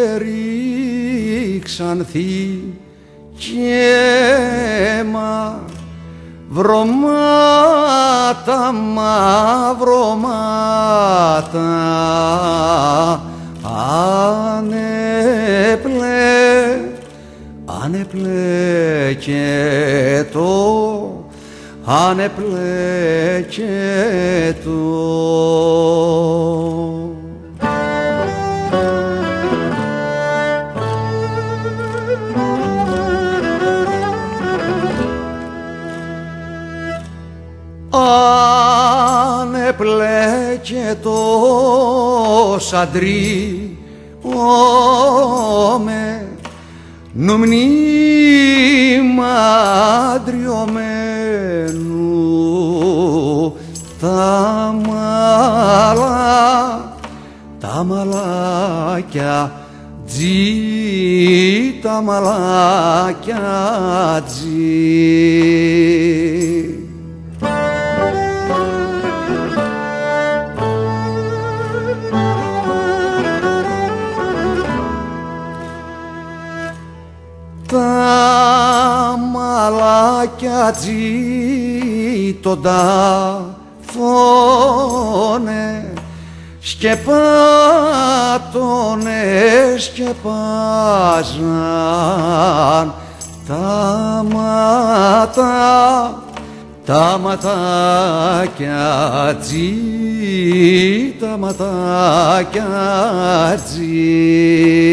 ρίξανθη και βρωμάτα μαυρωμάτα ανεπλέκετο. Ανεπλέκετος αντρί όμε νομνήμα ντριωμένου τα μαλάκια τζι, τα μαλάκια τζι. Τα μαλάκια τζι τον ταφώνε σκεπάζαν τα ματάκια τζι, τα ματάκια τζι.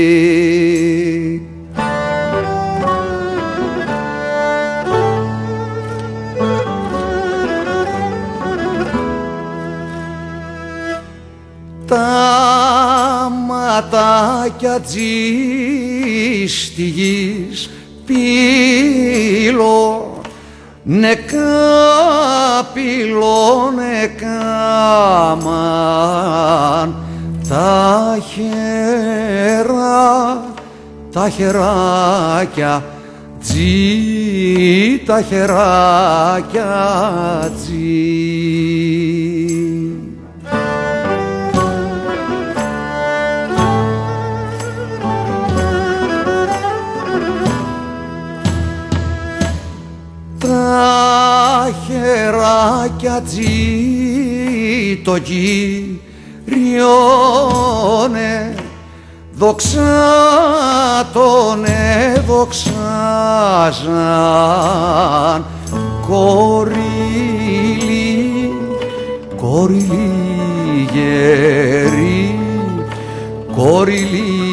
Τα ματάκια τζι στη γης πύλο νεκάμαν τα χεράκια τζι, τα χεράκια τζι. Τα χεράκια τζι το Κύριονε δοξάτωνε, δοξάζαν κόρη γερή, κόρη